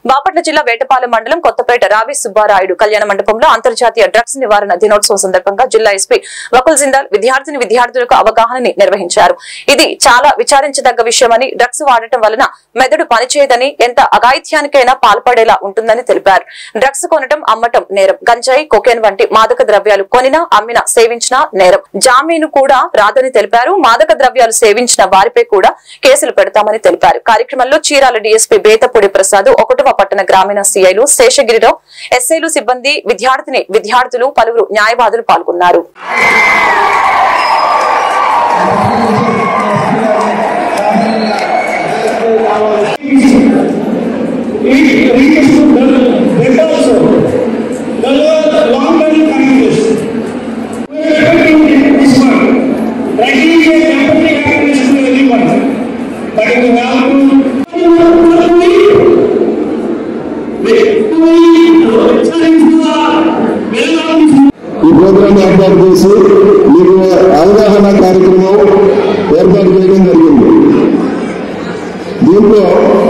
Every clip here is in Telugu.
బాపట్ల జిల్లా వేటపాలెం మండలం కొత్తపేట రావి సుబ్బారాయుడు కళ్యాణ మండపంలో అంతర్జాతీయ డ్రగ్స్ నివారణ దినోత్సవం సందర్భంగా జిల్లా ఎస్పీ వకుల్ జిందాల్ విద్యార్థులకు అవగాహనని నిర్వహించారు. ఇది చాలా విచారించదగ్గ విషయమని, డ్రగ్స్ వాడటం వలన మెదడు పనిచేయదని, ఎంత అఘాయిత్యానికైనా పాల్పడేలా ఉంటుందని తెలిపారు. డ్రగ్స్ కొనటం, అమ్మటం నేరం. గంజాయి, కొకేన్ వంటి మాదక ద్రవ్యాలు కొనినా, అమ్మినా, సేవించినా నేరం. జామీను కూడా రాదని తెలిపారు. మాదక ద్రవ్యాలు సేవించిన వారిపై కూడా కేసులు పెడతామని తెలిపారు. కార్యక్రమంలో చీరాల డీఎస్పీ బేతపూడి ప్రసాద్, ఒకటవ పట్టణ గ్రామీణ సీఐలు శేషగిరిరావు, ఎస్ఐలు, సిబ్బంది, విద్యార్థులు, పలువురు న్యాయవాదులు పాల్గొన్నారు. ఈ ప్రోగ్రాం ఏర్పాటు చేసి మీకు అవగాహన కార్యక్రమం ఏర్పాటు చేయడం జరిగింది. దీంట్లో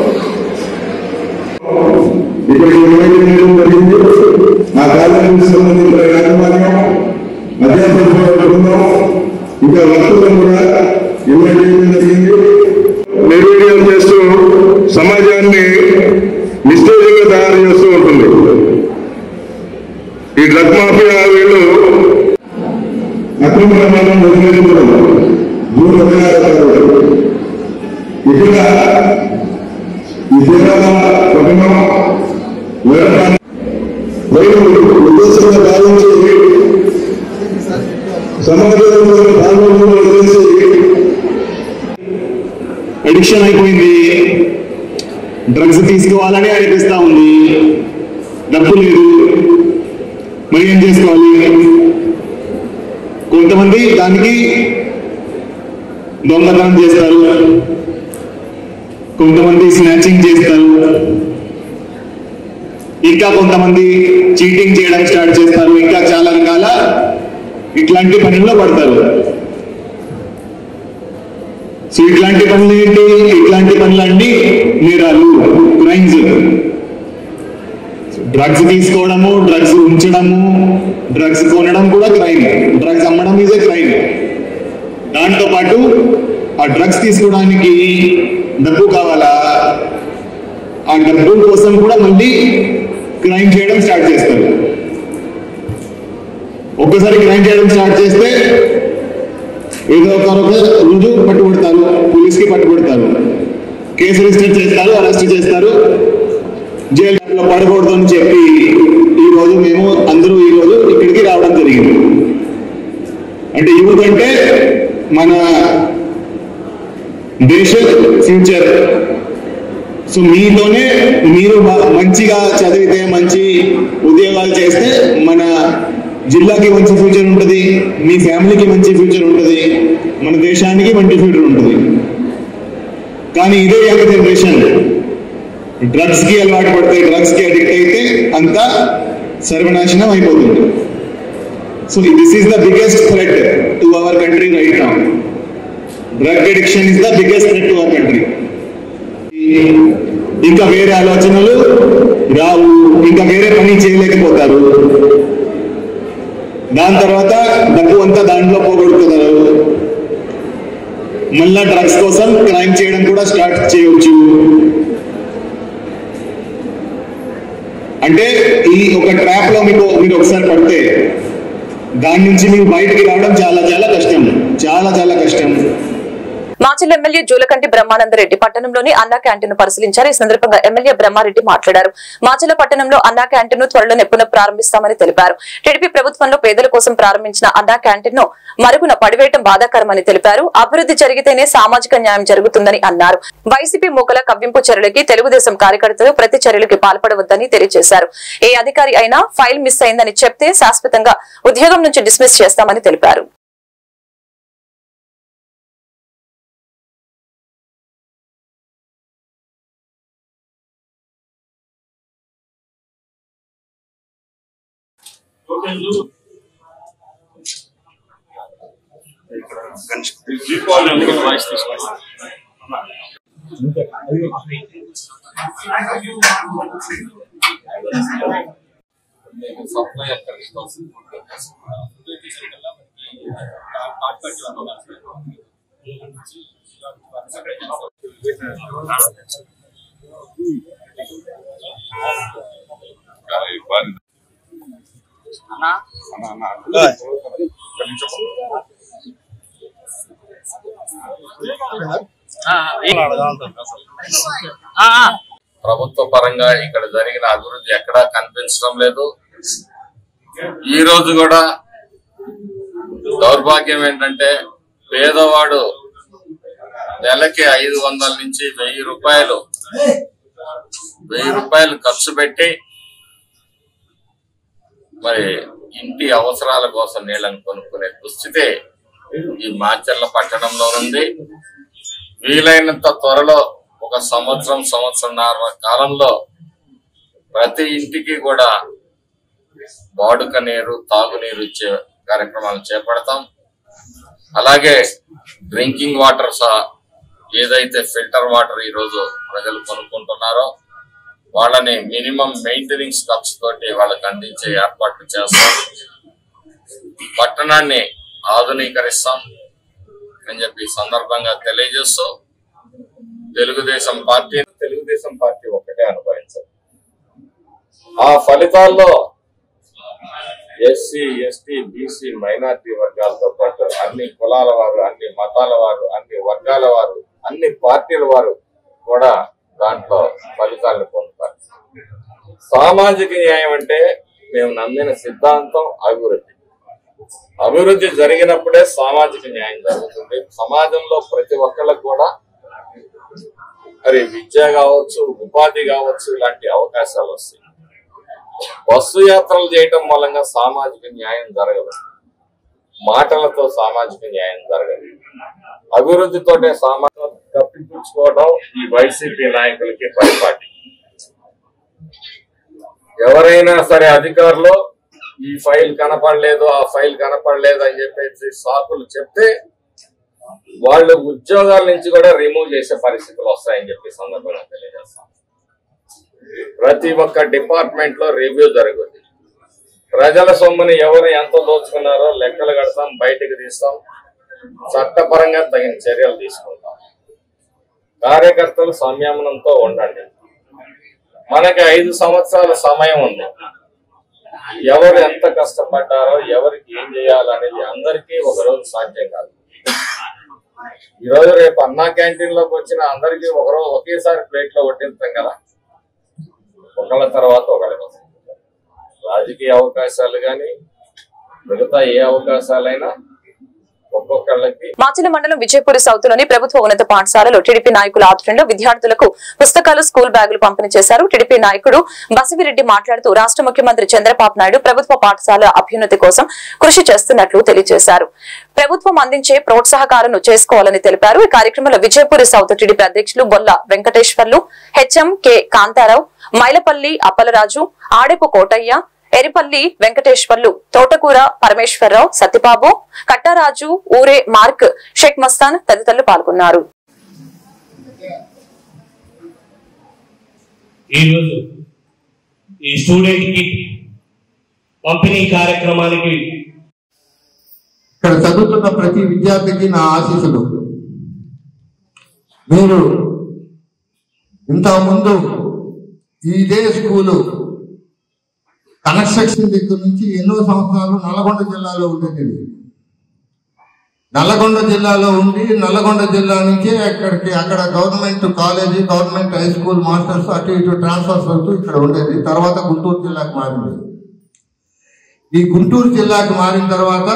ఇక్కడ ఇన్వైట్ చేయడం జరిగింది. ఆ కాలేజీకి సంబంధించిన యాజమాన్యం, అధ్యాపకుల బృందం, ఇంకా వక్తులను కూడా ఇన్వైట్ చేయడం జరిగింది. నిర్వీర్యం చేస్తూ సమాజాన్ని నిస్తేజంగా తయారు చేస్తూ ఉంటుంది. ఈ డ్రగ్ మాఫియా వీళ్ళు అక్రమ రవాణా వదిలించడం, భూ రవాణాలు ఇక్కడ ఈ జిల్లాల పట్టణం ఉద్దేశంగా భావించి సమాజంలో పాల్గొనడం వదిలేసి అడిక్షన్ అయిపోయింది. డ్రగ్స్ తీసుకోవాలని అనిపిస్తా ఉంది, డబ్బు లేదు, మరి ఏం చేసుకోవాలి? కొంతమంది దానికి దొంగతనం చేస్తారు, కొంతమంది స్నాచింగ్ చేస్తారు, ఇంకా కొంతమంది చీటింగ్ చేయడం స్టార్ట్ చేస్తారు, ఇంకా చాలా రకాల ఇట్లాంటి పనుల్లో పడతారు. సో ఇట్లాంటి పనులు ఏంటి? ఇట్లాంటి పనులన్నీ నేరాలు, క్రైమ్స్. డ్రగ్స్ తీసుకోవడము, డ్రగ్స్ ఉంచడము, డ్రగ్స్ కొనడం కూడా క్రైమ్. డ్రగ్స్ అమ్మడం ఈజ్ ఏ క్రైమ్. దాంతో పాటు ఆ డ్రగ్స్ తీసుకోవడానికి డబ్బు కావాలా, ఆ డబ్బు కోసం కూడా మళ్ళీ క్రైమ్ చేయడం స్టార్ట్ చేస్తారు. ఒక్కసారి క్రైమ్ చేయడం స్టార్ట్ చేస్తే ఏదో ఒక రోజు పట్టుబడతారు, పోలీస్కి పట్టుబడతారు, కేసు రిజిస్టర్ చేస్తారు, అరెస్ట్ చేస్తారు, జైల్లో పడకూడదు అని చెప్పి ఈరోజు మేము అందరూ ఈరోజు ఇక్కడికి రావడం జరిగింది. అంటే యూత్ అంటే మన దేశ ఫ్యూచర్. సో మీతోనే మీరు మంచిగా చదివితే, మంచి ఉద్యోగాలు చేస్తే మన జిల్లాకి మంచి ఫ్యూచర్ ఉంటుంది, మీ ఫ్యామిలీకి మంచి ఫ్యూచర్ ఉంటుంది, మన దేశానికి మంచి ఫ్యూచర్ ఉంటుంది. కానీ ఇదే యంగ్ జనరేషన్ డ్రగ్స్ కి అలవాటు పడితే, డ్రగ్స్ కి అడిక్ట్ అయితే అంతా సర్వనాశనం అయిపోతుంది. So this is the biggest threat to our country right now. Drug addiction is the biggest threat to our country. ఇంకా వేరే ఆలోచనలు రావు, ఇంకా వేరే పని చేయలేకపోతారు. దాని తర్వాత డబ్బు అంతా దాంట్లో పోగొడుతున్నారు. మళ్ళా డ్రగ్స్ కోసం క్రైమ్ చేయడం కూడా స్టార్ట్ చేయవచ్చు. అంటే ఈ ఒక ట్రాప్ లో మీరు ఒకసారి పడితే దాని నుంచి మీరు బయటికి రావడం చాలా చాలా కష్టం, చాలా చాలా కష్టం. మాచల్ ఎమ్మెల్యే జూలకంటి బ్రహ్మానందరెడ్డి పట్టణంలోని అన్నా క్యాంటీన్ పరిశీలించారు. ఈ సందర్భంగా ఎమ్మెల్యే బ్రహ్మారెడ్డి మాట్లాడారు. మాచల పట్టణంలో అన్నా క్యాంటీన్ త్వరలోనే పునః ప్రారంభిస్తామని తెలిపారు. టీడీపీ ప్రభుత్వంలో పేదల కోసం ప్రారంభించిన అన్నా క్యాంటీన్ ను మరుగున పడివేయడం బాధాకరమని తెలిపారు. అభివృద్ధి జరిగితేనే సామాజిక న్యాయం జరుగుతుందని అన్నారు. వైసీపీ మూకల కవ్వింపు చర్యలకి తెలుగుదేశం కార్యకర్తలు ప్రతి చర్యలకి పాల్పడవద్దని తెలియజేశారు. ఏ అధికారి అయినా ఫైల్ మిస్ అయిందని చెప్తే శాశ్వతంగా ఉద్యోగం నుంచి డిస్మిస్ చేస్తామని తెలిపారు. ప్రభుత్వ పరంగా ఇక్కడ జరిగిన అభివృద్ధి ఎక్కడా కనిపించడం లేదు. ఈ రోజు కూడా దౌర్భాగ్యం ఏంటంటే పేదవాడు నెలకి 500 నుంచి 1000 రూపాయలు ఖర్చు పెట్టి మరి ఇంటి అవసరాల కోసం నీళ్ళని కొనుక్కునే దుస్థితి ఈ మాచర్ల పట్టణంలో ఉంది. వీలైనంత త్వరలో ఒక సంవత్సరంన్నర కాలంలో ప్రతి ఇంటికి కూడా వాడుక నీరు, తాగునీరు ఇచ్చే కార్యక్రమాలు చేపడతాం. అలాగే డ్రింకింగ్ వాటర్ ఏదైతే ఫిల్టర్ వాటర్ ఈ రోజు ప్రజలు కొనుక్కుంటున్నారో వాళ్ళని మినిమం మెయింటెనెన్స్ ఖర్చుతోటి వాళ్ళకి అందించే ఏర్పాట్లు చేస్తాం. పట్టణాన్ని ఆధునీకరిస్తాం అని చెప్పి సందర్భంగా తెలియజేస్తూ తెలుగుదేశం పార్టీ ఒక్కటే అనుభవించారు. ఆ ఫలితాల్లో ఎస్సీ, ఎస్టీ, బీసీ, మైనార్టీ వర్గాలతో పాటు అన్ని కులాల వారు, అన్ని మతాల వారు, అన్ని వర్గాల వారు, అన్ని పార్టీల వారు కూడా దాంట్లో ఫలితాలను పొందుతారు. సామాజిక న్యాయం అంటే మేము నమ్మిన సిద్ధాంతం అభివృద్ధి జరిగినప్పుడే సామాజిక న్యాయం జరుగుతుంది. సమాజంలో ప్రతి ఒక్కళ్ళకు కూడా మరి విద్య కావచ్చు, ఉపాధి కావచ్చు, ఇలాంటి అవకాశాలు వస్తాయి. బస్సు యాత్రలు చేయటం మూలంగా సామాజిక న్యాయం జరగదు, మాటలతో సామాజిక న్యాయం జరగదు. అభివృద్ధితోటే సామాజిక కప్పిపుచ్చుకోవడం ఈ వైసీపీ నాయకులకి పరిపాటి. ఎవరైనా సరే అధికారులు ఈ ఫైల్ కనపడలేదు, ఆ ఫైల్ కనపడలేదు అని చెప్పేసి సాకులు చెప్తే వాళ్ళు ఉద్యోగాల నుంచి కూడా రిమూవ్ చేసే పరిస్థితులు వస్తాయని చెప్పి సందర్భంగా తెలియజేస్తాం. ప్రతి ఒక్క డిపార్ట్మెంట్ లో రివ్యూ జరుగుతుంది. ప్రజల సొమ్ముని ఎవరు ఎంత దోచుకున్నారో లెక్కలు కడతాం, బయటకు తీస్తాం, చట్టపరంగా తగిన చర్యలు తీసుకుంటాం. కార్యకర్తలు సంయమనంతో ఉండండి. మనకి 5 సంవత్సరాల సమయం ఉంది. ఎవరు ఎంత కష్టపడ్డారో, ఎవరికి ఏం చేయాలనేది అందరికీ ఒకరోజు సాధ్యం కాదు. ఈరోజు రేపు అన్నా క్యాంటీన్ లోకి వచ్చిన అందరికీ ఒకరోజు ఒకేసారి ప్లేట్ లో వడ్డిస్తాం కదా, ఒకళ్ళ తర్వాత ఒకళ్ళ. రాజకీయ అవకాశాలు కానీ మిగతా ఏ అవకాశాలైనా ఒక్కొక్కళ్ళకి. మాచర్ల మండలం విజయపూర్ సౌత్ లోని ప్రభుత్వ ఉన్నత పాఠశాలలో టీడీపీ నాయకుల ఆధ్వర్యంలో విద్యార్థులకు పుస్తకాలు, స్కూల్ బ్యాగులు పంపిణీ చేశారు. టీడీపీ నాయకుడు బసివిరెడ్డి మాట్లాడుతూ రాష్ట్ర ముఖ్యమంత్రి చంద్రబాబు నాయుడు ప్రభుత్వ పాఠశాల అభ్యున్నతి కోసం కృషి చేస్తున్నట్లు తెలియజేశారు. ప్రభుత్వం అందించే ప్రోత్సాహకాలను చేసుకోవాలని తెలిపారు. ఈ కార్యక్రమంలో విజయపూర్ సౌత్ టీడీపీ అధ్యక్షులు బొల్ల వెంకటేశ్వర్లు, హెచ్ఎం కె కాంతారావు, మైలపల్లి అప్పలరాజు, ఆడెపు కోటయ్య, ఎరిపల్లి వెంకటేశ్వర్లు, తోటకూర పరమేశ్వరరావు, సత్యబాబు, కట్టారాజు, ఊరే మార్క్, షేక్ మస్తాన్ తదితరులు పాల్గొన్నారు. ఈరోజు ఈ స్టూడెంట్ కిట్ పంపిణీ కార్యక్రమానికి ఇక్కడ చదువుతున్న ప్రతి విద్యార్థికి నా ఆశీస్సులు. మీరు ఇంతకుముందు ఇదే స్కూలు కన్స్ట్రక్షన్ దగ్గర నుంచి ఎన్నో సంవత్సరాలు నల్గొండ జిల్లాలో ఉండేది. నల్గొండ జిల్లాలో ఉండి నల్గొండ జిల్లా నుంచి అక్కడ government college, government high school masters అటు ఇటు ట్రాన్స్ఫర్స్ అవుతూ ఇక్కడ ఉండేది. తర్వాత గుంటూరు జిల్లాకు మారింది. ఈ గుంటూరు జిల్లాకు మారిన తర్వాత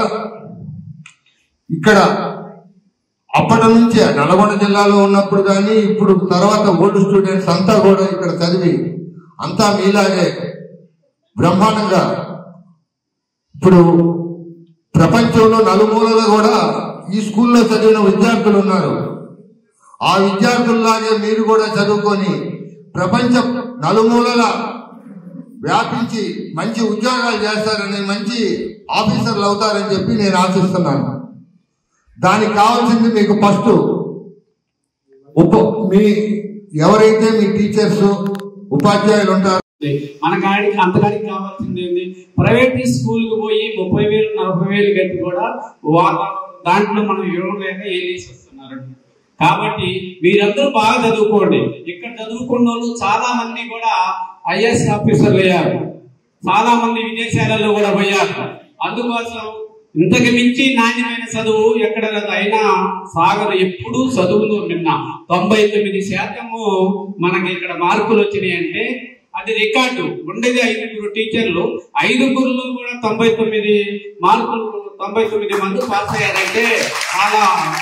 ఇక్కడ అప్పటి నుంచే నల్గొండ జిల్లాలో ఉన్నప్పుడు కానీ ఇప్పుడు తర్వాత ఓల్డ్ స్టూడెంట్స్ అంతా కూడా ఇక్కడ చదివి అంతా మీలాగే బ్రహ్మాండంగా ఇప్పుడు ప్రపంచంలో నలుమూలలో కూడా ఈ స్కూల్లో చదివిన విద్యార్థులు ఉన్నారు. ఆ విద్యార్థుల్లాగే మీరు కూడా చదువుకొని ప్రపంచం నలుమూలల వ్యాపించి మంచి ఉద్యోగాలు చేస్తారని, మంచి ఆఫీసర్లు అవుతారని చెప్పి నేను ఆశిస్తున్నాను. దానికి కావాల్సింది మీకు ఫస్ట్ మీ ఎవరైతే మీ టీచర్స్ ఉపాధ్యాయులు ఉంటారో మన కాడికి అంతకాడికి కావాల్సింది ఏంది? ప్రైవేట్ స్కూల్కి పోయి 30,000 40,000 కట్టి కూడా దాంట్లో మనం ఇవ్వలేక ఏం చేసి వస్తున్నారు. కాబట్టి మీరందరూ బాగా చదువుకోండి. ఇక్కడ చదువుకున్న వాళ్ళు చాలా మంది కూడా ఐఏఎస్ ఆఫీసర్లు అయ్యారు, చాలా మంది విదేశాలలో కూడా పోయారు. అందుకోసం ఇంతకు మించి నాణ్యమైన చదువు ఎక్కడ అయినా సాగర్ ఎప్పుడు చదువులో నిన్న 99% మనకి ఇక్కడ మార్కులు వచ్చినాయి అంటే అది రికార్డు. ఉండేది 5 టీచర్లు, 5లో కూడా 99 మార్కులు, 99 మంది పాస్ అయ్యారంటే చాలా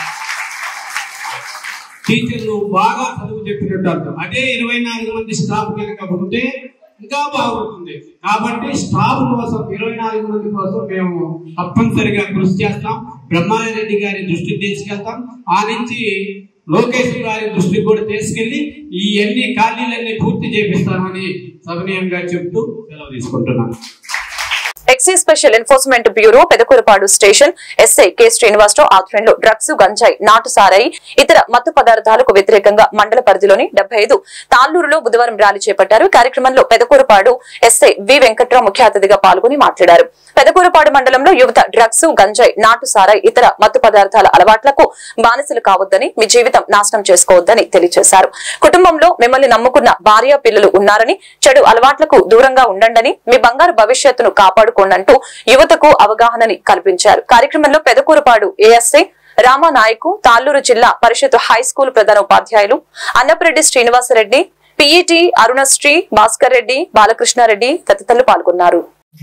టీచర్లు బాగా చదువు చెప్పినట్టు. అదే 24 మంది స్టాఫ్ కనుక ఉంటే ఇంకా బాగుంటుంది. కాబట్టి స్టాఫ్ కోసం 24 మంది కోసం మేము తప్పనిసరిగా కృషి చేస్తాం. బ్రహ్మారెడ్డి గారి దృష్టికి తీసుకెళ్తాం. ఆ నుంచి లోకేష్ గారి దృష్టికి కూడా తీసుకెళ్లి ఈ అన్ని ఖాళీలన్నీ పూర్తి చేపిస్తామని సవినయంగా చెప్తూ సెలవు తీసుకుంటున్నాను. Excise special enforcement bureau Pedakurapadu station SI K Srinivasarao ఆధ్వర్యంలో డ్రగ్స్, గంజాయి, నాటు సారాయి, ఇతర మత్తు పదార్థాలకు వ్యతిరేకంగా మండల పరిధిలోని 75 తాళ్లూరులో బుధవారం ర్యాలీ చేపట్టారు. కార్యక్రమంలో పెదకూరపాడు ఎస్ఐ వి వెంకట్రావు ముఖ్య అతిథిగా పాల్గొని మాట్లాడారు. పెదకూరపాడు మండలంలో యువత డ్రగ్స్, గంజాయి, నాటు సారాయి, ఇతర మత్తు పదార్థాల అలవాట్లకు బానిసలు కావద్దని, మీ జీవితం నాశనం చేసుకోవద్దని తెలియజేశారు. కుటుంబంలో మిమ్మల్ని నమ్ముకున్న భార్య పిల్లలు ఉన్నారని, చెడు అలవాట్లకు దూరంగా ఉండండి, మీ బంగారు భవిష్యత్తును కాపాడుకోండంటూ యువతకు అవగాహనని కల్పించారు. కార్యక్రమంలో పెదకూరపాడు ఏఎస్ఐ రామానాయకు, తాళ్లూరు జిల్లా పరిషత్ హై స్కూల్ ప్రధాన ఉపాధ్యాయులు అన్నపరెడ్డి శ్రీనివాసరెడ్డి, పిఈటి అరుణశ్రీ, భాస్కర్ రెడ్డి, బాలకృష్ణారెడ్డి తదితరులు పాల్గొన్నారు.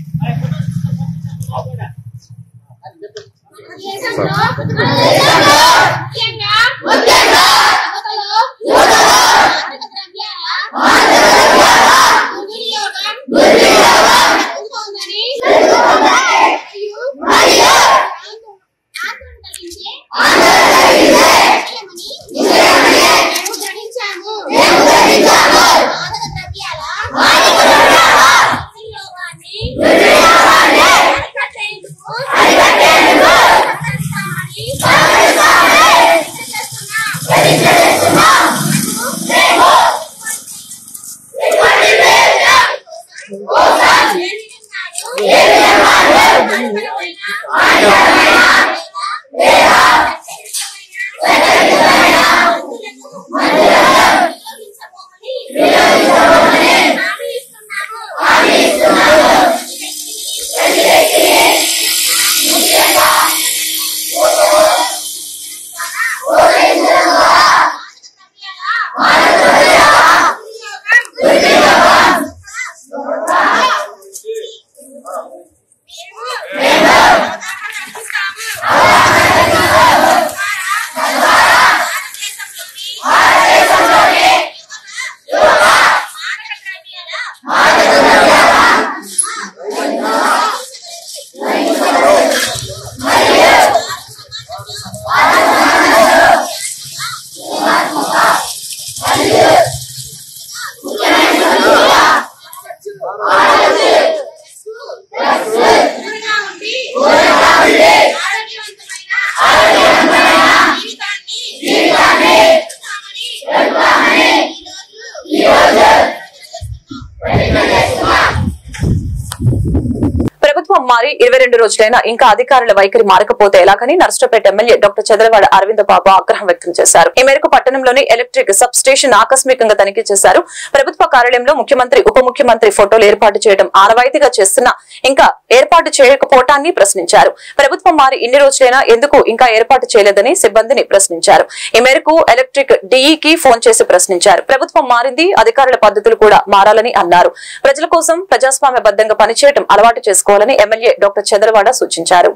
మారి 22 రోజులైనా ఇంకా అధికారుల వైఖరి మారకపోతే ఎలాగని నర్సరావుపేట ఎమ్మెల్యే డాక్టర్ చదలవాడ అరవింద బాబు ఆగ్రహం వ్యక్తం చేశారు. ఈ మేరకు పట్టణంలోని ఎలక్ట్రిక్ సబ్ స్టేషన్ ఆకస్మికంగా తనిఖీ చేశారు. ప్రభుత్వ కార్యాలయంలో ముఖ్యమంత్రి, ఉప ముఖ్యమంత్రి ఫోటోలు ఏర్పాటు చేయడం ఆనవాయితీగా చేస్తున్నా ఇంకా ఏర్పాటు చేయకపోవటాన్ని ప్రశ్నించారు. ప్రభుత్వం మారి ఇన్ని రోజులైనా ఎందుకు ఇంకా ఏర్పాటు చేయలేదని సిబ్బందిని ప్రశ్నించారు. ఈ మేరకు ఎలక్ట్రిక్ డిఈకి ఫోన్ చేసి ప్రశ్నించారు. ప్రభుత్వం మారింది, అధికారుల పద్ధతులు కూడా మారాలని అన్నారు. ప్రజల కోసం ప్రజాస్వామ్యబద్ధంగా పనిచేయడం అలవాటు చేసుకోవాలని ఎమ్మెల్యే డాక్టర్ చంద్రవాడ సూచించారు.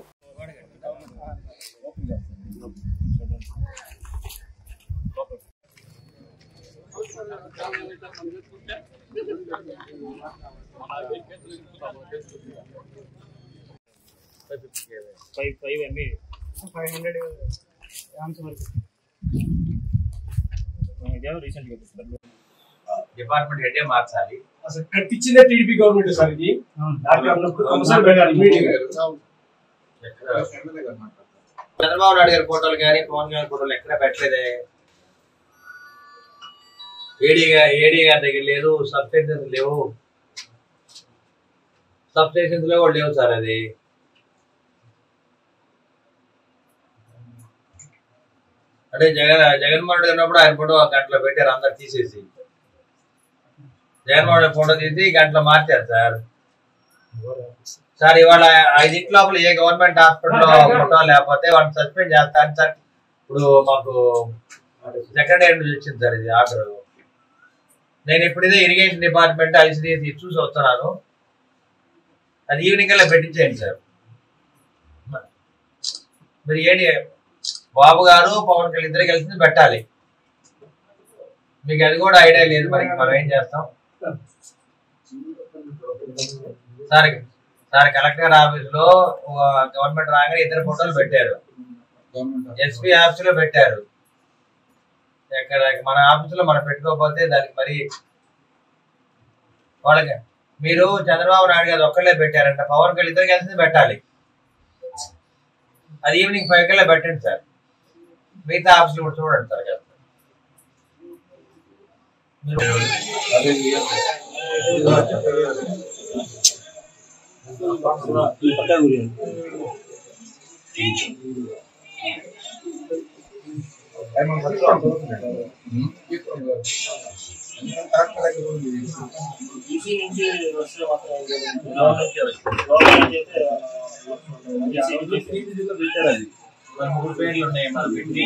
డిపార్ట్మెంట్ హెడ్ మార్చాలి. అసలు కట్టించిందే టీడీపీ గవర్నమెంట్ సార్. ఇది చంద్రబాబు నాయుడు గారి ఫోటోలు కానీ పవన్ కళ్యాణ్ ఫోటోలు ఎక్కడ పెట్టలేదే. ఏడీ గారి దగ్గర లేదు, సబ్ స్టేషన్స్ లేవు, సబ్ స్టేషన్స్ లో కూడా లేవు సార్. అది అంటే జగన్మోహన్ రెడ్డి ఉన్నప్పుడు ఆయన ఫోటో గంటలో పెట్టారు, అందరు తీసేసి. జగన్మోహన్ రెడ్డి ఫోటో తీసి గంటలో మార్చారు సార్. ఇవాళ 5 ఇంటి లోపల ఏ గవర్నమెంట్ హాస్పిటల్లో ఫోటో లేకపోతే వాళ్ళని సస్పెండ్ చేస్తాను సార్. ఇప్పుడు మాకు సెక్రటరీ నుంచి వచ్చింది సార్ ఇది ఆర్డర్. నేను ఇప్పుడు ఇదే ఇరిగేషన్ డిపార్ట్మెంట్ ఐసిడిఎస్ చూసి వస్తున్నాను. అది ఈవినింగ్ కల్లా పెట్టించేయండి సార్. మీరు ఏంటి బాబు గారు పవన్ కళ్యాణ్ ఇద్దరు కలిసి పెట్టాలి. మీకు అది కూడా ఐడియా లేదు, మరి మనం ఏం చేస్తాం సార్. కలెక్టర్ ఆఫీస్ లో గవర్నమెంట్ రాగానే 2 ఫోటోలు పెట్టారు, ఎస్పీ ఆఫీస్ లో పెట్టారు. ఎక్కడ మన ఆఫీస్ లో మనం పెట్టుకోకపోతే దానికి మరి వాళ్ళకి మీరు చంద్రబాబు నాయుడు గారు ఒక్కళ్ళే పెట్టారంట, పవన్ కళ్యాణ్ ఇద్దరు కలిసి పెట్టాలి. అది ఈవినింగ్ 5 కల్లా పెట్టండి సార్. మిగతా ఆఫీసులు కూడా చూడండి సార్ కదా. మూడు పేర్లు ఉన్నాయి మనం పెట్టి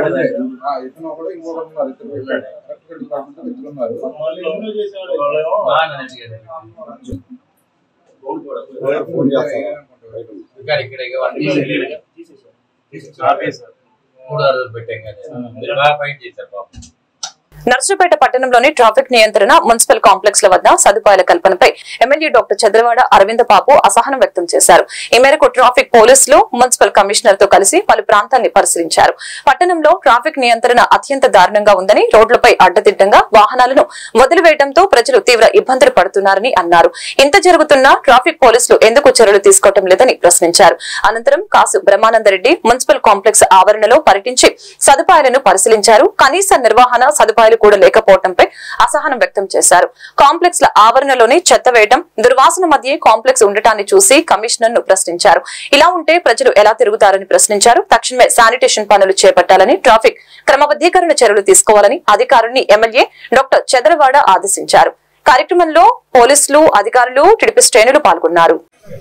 నర్సరావుపేట పట్టణంలోని ట్రాఫిక్ నియంత్రణ మున్సిపల్ కాంప్లెక్స్ ల వద్ద సదుపాయాల కల్పనపై ఎమ్మెల్యే డాక్టర్ చంద్రవాడ అరవింద బాబు అసహనం వ్యక్తం చేశారు. ఈ మేరకు ట్రాఫిక్ పోలీసులు మున్సిపల్ కమిషనర్ తో కలిసి పలు ప్రాంతాన్ని పరిశీలించారు. పట్టణంలో ట్రాఫిక్ నియంత్రణ అత్యంత దారుణంగా ఉందని, రోడ్లపై అడ్డదిడ్డంగా వాహనాలను వదిలివేయడంతో ప్రజలు తీవ్ర ఇబ్బందులు పడుతున్నారని అన్నారు. ఇంత జరుగుతున్నా ట్రాఫిక్ పోలీసులు ఎందుకు చర్యలు తీసుకోవడం లేదని ప్రశ్నించారు. అనంతరం కాసు బ్రహ్మానందరెడ్డి మున్సిపల్ కాంప్లెక్స్ ఆవరణలో పర్యటించి సదుపాయాలను పరిశీలించారు. కనీస నిర్వహణ సదుపాయాలు కూడా లేకపోవడంపై అసహనం వ్యక్తం చేశారు. కాంప్లెక్స్ ల ఆవరణలోనే చెత్త వేయడం, దుర్వాసన మధ్య కాంప్లెక్స్ ఉండటాన్ని చూసి కమిషనర్ ను ప్రశ్నించారు. ఇలా ఉంటే ప్రజలు ఎలా తిరుగుతారని ప్రశ్నించారు. తక్షణమే శానిటేషన్ పనులు చేపట్టాలని, ట్రాఫిక్ క్రమబద్దీకరణ చర్యలు తీసుకోవాలని అధికారుల్ని ఎమ్మెల్యే డాక్టర్ చంద్రవాడ ఆదేశించారు. కార్యక్రమంలో పోలీసులు, అధికారులు, టీడీపీ శ్రేణులు పాల్గొన్నారు.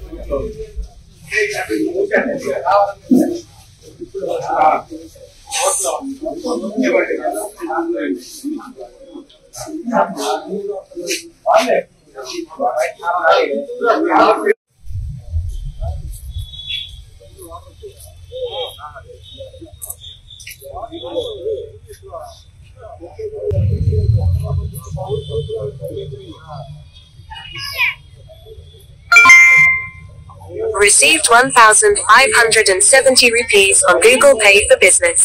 Received 1,570 rupees on Google Pay for Business.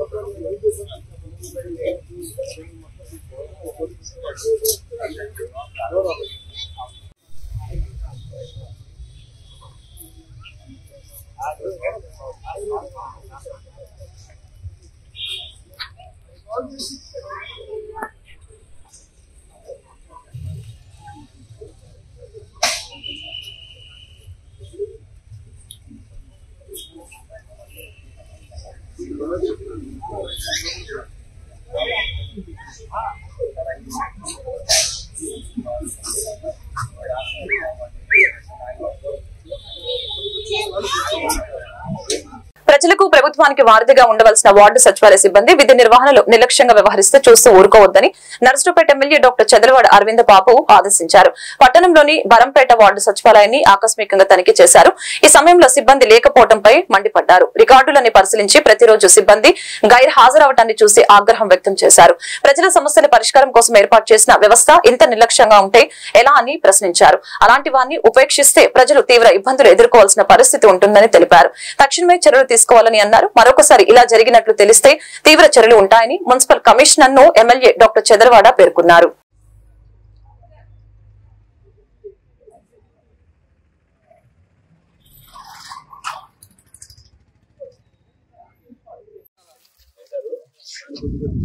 ప్రజలకు ప్రభుత్వానికి వారధిగా ఉండవలసిన వార్డు సచివాలయ సిబ్బంది విధి నిర్వహణలో నిర్లక్ష్యంగా వ్యవహరిస్తే చూస్తూ ఊరుకోవద్దని నర్సరావుపేట ఎమ్మెల్యే డాక్టర్ చంద్రవాడ అరవింద బాబు ఆదేశించారు. పట్టణంలోని బరంపేట వార్డు సచివాలయాన్ని ఆకస్మికంగా తనిఖీ చేశారు. ఈ సమయంలో సిబ్బంది లేకపోవడంపై మండిపడ్డారు. రికార్డులని పరిశీలించి ప్రతిరోజు సిబ్బంది గైర్ హాజరవటాన్ని చూసి ఆగ్రహం వ్యక్తం చేశారు. ప్రజల సమస్యల పరిష్కారం కోసం ఏర్పాటు చేసిన వ్యవస్థ ఇంత నిర్లక్ష్యంగా ఉంటే ఎలా అని ప్రశ్నించారు. అలాంటి వారిని ఉపేక్షిస్తే ప్రజలు తీవ్ర ఇబ్బందులు ఎదుర్కోవాల్సిన పరిస్థితి ఉంటుందని తెలిపారు. తక్షణమే చర్యలు తీసుకోవాలని అన్నారు. మరొకసారి ఇలా జరిగినట్లు తెలిస్తే తీవ్ర చర్యలు ఉంటాయని మున్సిపల్ కమిషనర్ ను ఎమ్మెల్యే డాక్టర్ చంద్రవాడ పేర్కొన్నారు.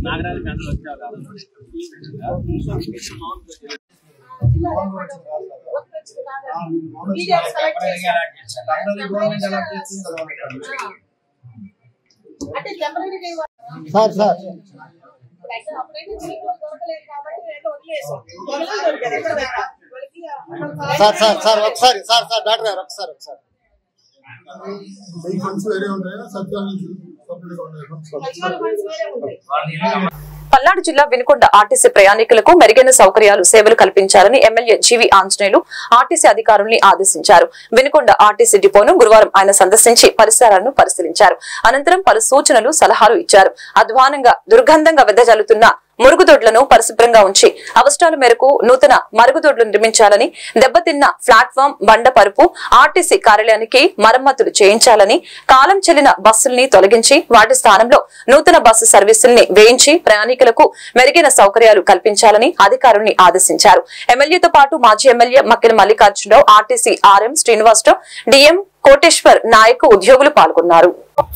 పల్నాడు జిల్లా వినుకొండ ఆర్టీసీ ప్రయాణికులకు మెరుగైన సౌకర్యాలు సేవలు కల్పించాలని ఎమ్మెల్యే జీవి ఆంజనేయులు ఆర్టీసీ అధికారుల్ని ఆదేశించారు. వినుకొండ ఆర్టీసీ డిపోను గురువారం ఆయన సందర్శించి పరిసరాలను పరిశీలించారు. అనంతరం పలు సూచనలు సలహాలు ఇచ్చారు. అధ్వానంగా దుర్గంధంగా వెదజల్లుతున్న మురుగుదొడ్లను పరిశుభ్రంగా ఉంచి అవసరాల మేరకు నూతన మరుగుదొడ్లు నిర్మించాలని, దెబ్బతిన్న ప్లాట్ఫామ్ బండ పరుపు ఆర్టీసీ కార్యాలయానికి మరమ్మతులు చేయించాలని, కాలం చెల్లిన బస్సుల్ని తొలగించి వాటి స్థానంలో నూతన బస్సు సర్వీసుల్ని వేయించి ప్రయాణికులకు మెరుగైన సౌకర్యాలు కల్పించాలని అధికారుల్ని ఆదేశించారు. ఎమ్మెల్యేతో పాటు మాజీ MLA Makkina Mallikarjunarao, RTC RM Srinivasarao, DM Koteswar Naik ఉద్యోగులు పాల్గొన్నారు.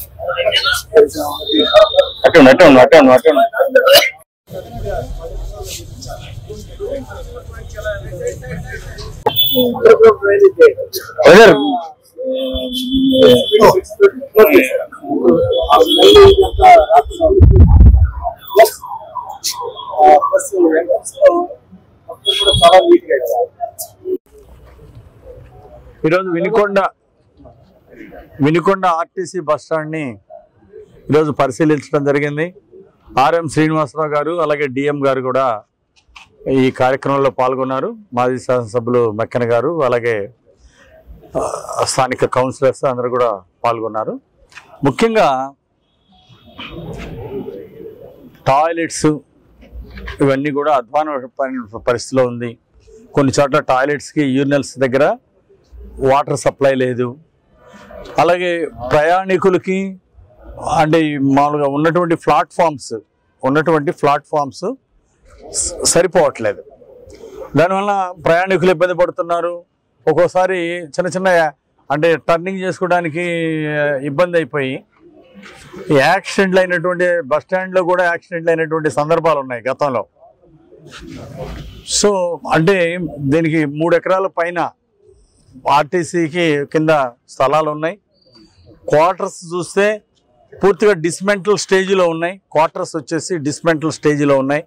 ఈరోజు వినుకొండ ఆర్టీసీ బస్ స్టాండ్ ని ఈరోజు పరిశీలించడం జరిగింది. ఆర్ఎం శ్రీనివాసరావు గారు అలాగే డిఎం గారు కూడా ఈ కార్యక్రమంలో పాల్గొన్నారు. మాజీ శాసనసభ్యులు మెక్కన గారు అలాగే స్థానిక కౌన్సిలర్స్ అందరూ కూడా పాల్గొన్నారు. ముఖ్యంగా టాయిలెట్స్ ఇవన్నీ కూడా అధ్వానమైన పరిస్థితిలో ఉంది. కొన్ని చోట్ల టాయిలెట్స్కి యూరినల్స్ దగ్గర వాటర్ సప్లై లేదు. అలాగే ప్రయాణికులకి అంటే మామూలుగా ఉన్నటువంటి ప్లాట్ఫామ్స్ సరిపోవట్లేదు. దానివల్ల ప్రయాణికులు ఇబ్బంది పడుతున్నారు. ఒక్కోసారి చిన్న అంటే టర్నింగ్ చేసుకోవడానికి ఇబ్బంది అయిపోయి యాక్సిడెంట్లు అయినటువంటి బస్ స్టాండ్లో కూడా యాక్సిడెంట్లు అయినటువంటి సందర్భాలు ఉన్నాయి గతంలో. సో అంటే దీనికి 3 ఎకరాల పైన ఆర్టీసీకి కింద స్థలాలు ఉన్నాయి. క్వార్టర్స్ చూస్తే పూర్తిగా డిస్మెంటల్ స్టేజ్లో ఉన్నాయి. క్వార్టర్స్ వచ్చేసి డిస్మెంటల్ స్టేజ్లో ఉన్నాయి,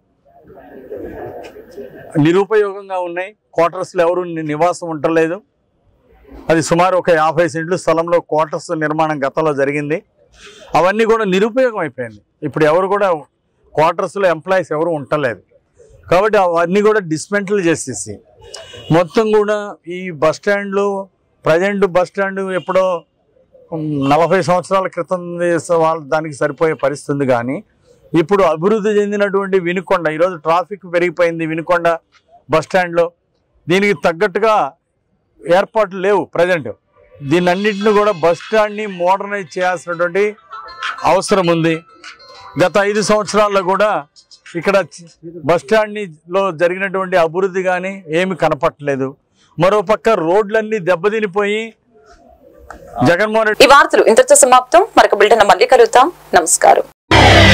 నిరుపయోగంగా ఉన్నాయి. క్వార్టర్స్లో ఎవరు నివాసం ఉండలేదు. అది సుమారు ఒక 50 సెంట్లు స్థలంలో క్వార్టర్స్ నిర్మాణం గతంలో జరిగింది. అవన్నీ కూడా నిరుపయోగం అయిపోయింది. ఇప్పుడు ఎవరు కూడా క్వార్టర్స్లో ఎంప్లాయీస్ ఎవరు ఉండలేదు. కాబట్టి అవన్నీ కూడా డిస్మెంటల్ చేసేసి మొత్తం కూడా ఈ బస్ స్టాండ్లో ప్రజెంట్ బస్ స్టాండ్ ఎప్పుడో 40 సంవత్సరాల క్రితం దానికి సరిపోయే పరిస్థితి. కానీ ఇప్పుడు అభివృద్ధి చెందినటువంటి వినుకొండ ఈరోజు ట్రాఫిక్ పెరిగిపోయింది. వినుకొండ బస్ స్టాండ్లో దీనికి తగ్గట్టుగా ఏర్పాట్లు లేవు ప్రజెంట్. దీన్నన్నింటినీ కూడా బస్ స్టాండ్ని మోడర్నైజ్ చేయాల్సినటువంటి అవసరం ఉంది. గత 5 సంవత్సరాల్లో కూడా ఇక్కడ బస్ స్టాండ్లో జరిగినటువంటి అభివృద్ధి కానీ ఏమి కనపట్టలేదు. మరోపక్క రోడ్లన్నీ దెబ్బతినిపోయి జగన్మోహన్ రెడ్డి. ఈ వార్తలు ఇంతటితో సమాప్తం. మరొక బులెటిన్ మళ్ళీ కలుద్దాం. నమస్కారం.